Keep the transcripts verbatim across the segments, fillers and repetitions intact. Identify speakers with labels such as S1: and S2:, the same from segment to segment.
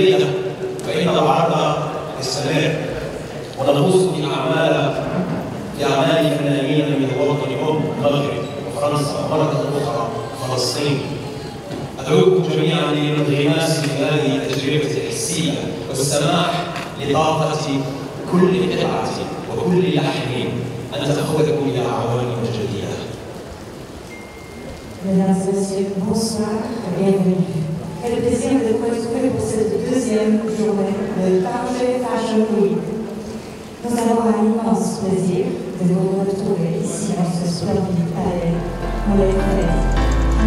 S1: الليلة فإن العرض يستمر ونغوص في أعمال في أعمال فنانين من الوطن الأم المغرب وفرنسا ومرة أخرى فلسطين. أدعوكم جميعا للانغماس في هذه التجربة الحسية والسماح لطاقة كل قطعة وكل لحن أن تأخذكم إلى عوالم جديدة.
S2: Mesdames et messieurs, bonsoir et bienvenue. Quel plaisir de vous retrouver pour cette deuxième journée de Tanger Fashion Week. Nous avons un immense plaisir de vous retrouver ici dans ce splendide palais Moulay Khoueiz.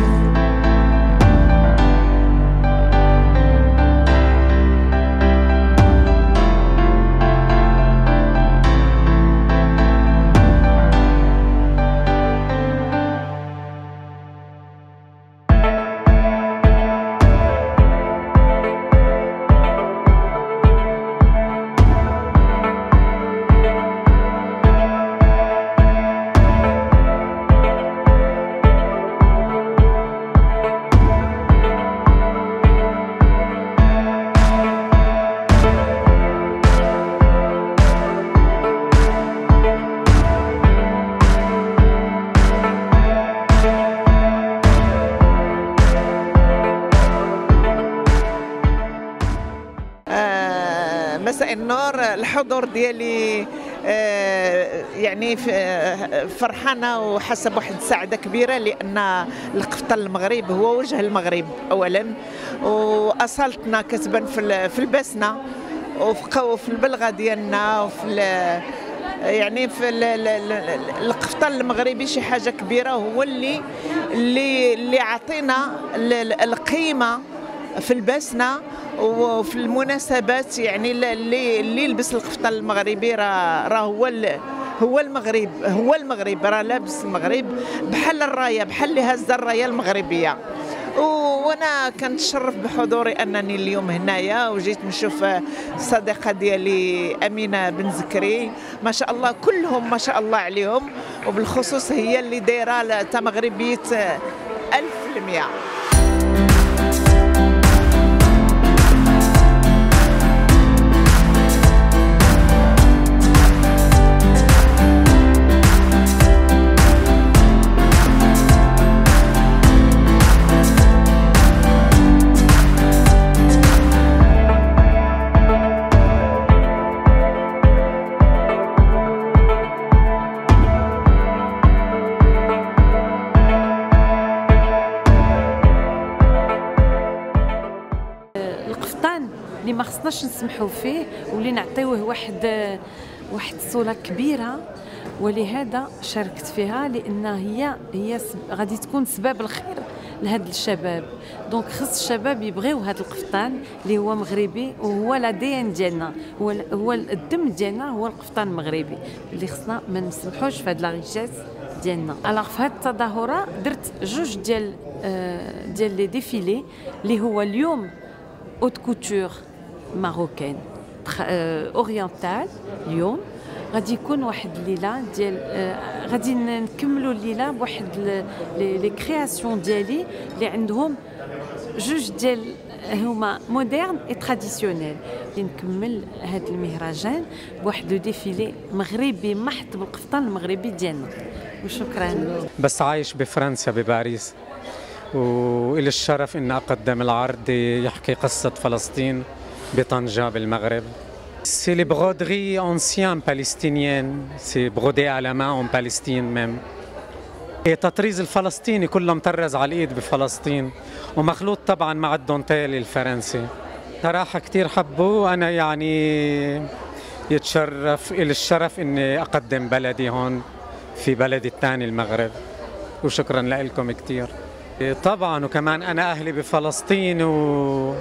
S3: مساء النور. الحضور ديالي يعني فرحانه وحاسه بواحد السعاده كبيره لان القفطان المغرب هو وجه المغرب اولا، واصالتنا كتبان في لباسنا وفي البلغه ديالنا وفي يعني في القفطان المغربي شي حاجه كبيره، هو اللي اللي اللي عطينا القيمه في لباسنا وفي المناسبات. يعني اللي اللي يلبس القفطان المغربي راه راه هو هو المغرب هو المغرب راه لابس المغرب بحال الرايه، بحال اللي هازه الرايه المغربيه. وانا كنتشرف بحضوري انني اليوم هنايا وجيت نشوف الصديقه ديالي امينه بن زكري، ما شاء الله كلهم ما شاء الله عليهم، وبالخصوص هي اللي دايره تا مغربيه ألف في المية.
S4: اللي ما خصناش نسمحوا فيه واللي نعطيوه واحد واحد الصوره كبيره، ولهذا شاركت فيها لان هي هي غادي تكون سبب الخير لهاد الشباب. دونك خص الشباب يبغيو هاد القفطان اللي هو مغربي وهو لا دي ان ديالنا، هو هو الدم ديالنا هو القفطان المغربي اللي خصنا ما نسمحوش في هاد لا ريشيس ديالنا. الوغ في هاد التظاهره درت جوج ديال ديال لي ديفيلي اللي هو اليوم اوت كوتور ماروكان اورينتال. اليوم غادي يكون واحد الليله ديال آه غادي نكملوا الليله بواحد لي كرياسيون ديالي اللي عندهم جوج ديال هما مودرن اي تراديسيونيل. نكمل هذا المهرجان بواحد ديفيلي مغربي محض بالقفطان المغربي ديالنا. وشكرا.
S5: بس عايش بفرنسا بباريس، وإلي الشرف إن أقدم العرض يحكي قصة فلسطين بطنجة بالمغرب. C'est les broderies anciennes palestiniennes, c'est brodé à la main en Palestine même. التطريز الفلسطيني كله مطرز على الإيد بفلسطين ومخلوط طبعا مع الدونتيل الفرنسي. صراحة كتير حبوا، أنا يعني يتشرف إلي الشرف إني أقدم بلدي هون في بلدي الثاني المغرب، وشكرا لكم كتير. طبعا وكمان أنا أهلي بفلسطين و...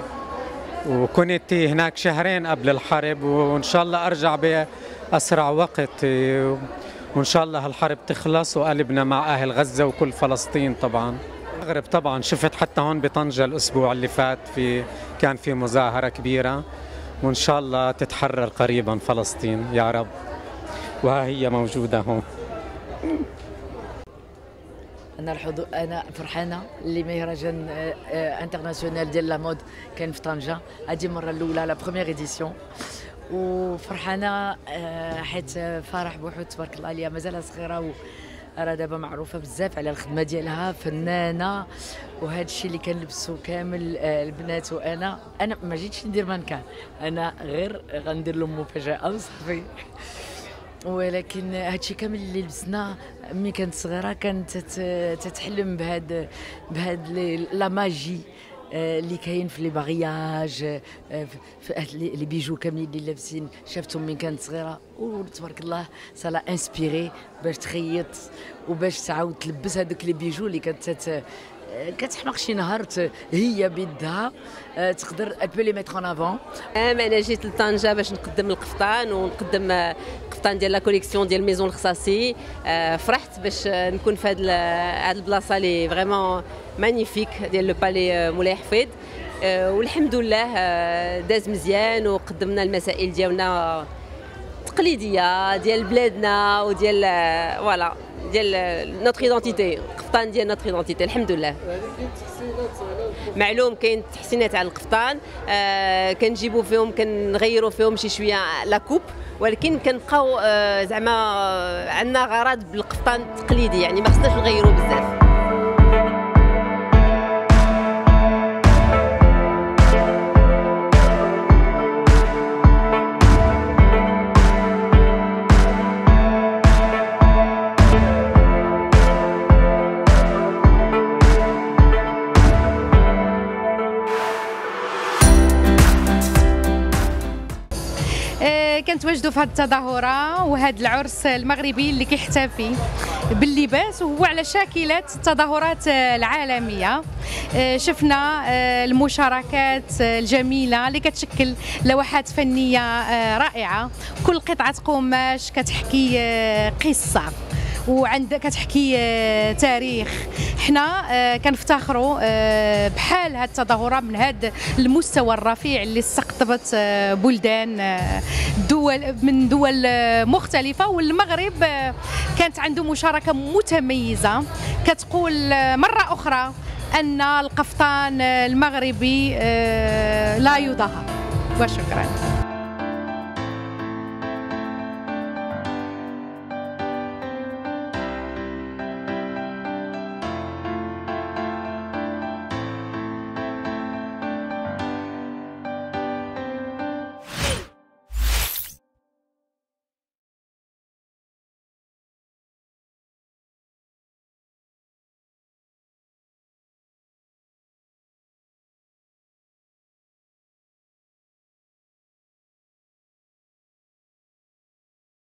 S5: وكنت هناك شهرين قبل الحرب، وإن شاء الله أرجع بأسرع وقت، وإن شاء الله هالحرب تخلص وقلبنا مع أهل غزة وكل فلسطين. طبعا المغرب طبعا شفت حتى هون بطنجة الأسبوع اللي فات في كان في مظاهرة كبيرة، وإن شاء الله تتحرر قريبا فلسطين يا رب، وها هي موجودة هون.
S6: انا الحضور انا فرحانه اللي مهرجان انترناسيونال ديال لا مود كان في طنجه. هذه المره الاولى لا بروميير ايديسيون، وفرحانه حيت فرح بوحود تبارك الله عليها مازال صغيره، راه دابا معروفه بزاف على الخدمه ديالها، فنانه. وهذا الشيء اللي كنلبسو كامل البنات، وانا انا ما جيتش ندير مانكان، انا غير غندير لهم مفاجاه وصافي. ولكن هادشي كامل اللي لبسنا ملي كانت صغيره كانت تتحلم بهاد بهاد لا ماجي اللي كاين في لي باغياج، في لي بيجو كاملين اللي لابسين شافتهم من كانت صغيره، وتبارك الله سالا انسبيري باش تخيط وباش تعاود تلبس هذوك لي بيجو اللي كانت كتحماق شي نهار هي بيدها تقدر البو لي ميتر ان افون.
S7: انا جيت لطنجه باش نقدم القفطان ونقدم القفطان ديال لا كوليكسيون ديال ميزون الخصاصي. فرحت باش نكون في هاد هاد البلاصه اللي فريمون مانيفيك ديال لو بالي مولاي حفيظ، والحمد لله داز مزيان وقدمنا المسائل ديالنا تقليديه ديال بلادنا وديال فوالا ديال نوتر ايدونتيتي، القفطان ديال نوتر ايدونتيتي الحمد لله. معلوم كاين تحسينات على القفطان، آه كنجيبوا فيهم كنغيروا فيهم شي شويه لا كوب، ولكن كنبقاو آه زعما عندنا غرض بالقفطان التقليدي، يعني ما خصناش نغيروا بزاف.
S8: كنتواجدوا في هذه التظاهره وهذا العرس المغربي اللي كيحتفي باللباس، وهو على شاكله التظاهرات العالميه. شفنا المشاركات الجميله اللي كتشكل لوحات فنيه رائعه، كل قطعه قماش كتحكي قصه وعند كتحكي تاريخ. حنا كنفتخروا بحال هاد التظاهره من هذا المستوى الرفيع اللي استقطبت بلدان دول من دول مختلفه، والمغرب كانت عنده مشاركه متميزه كتقول مره اخرى ان القفطان المغربي لا يضاهى. وشكرا.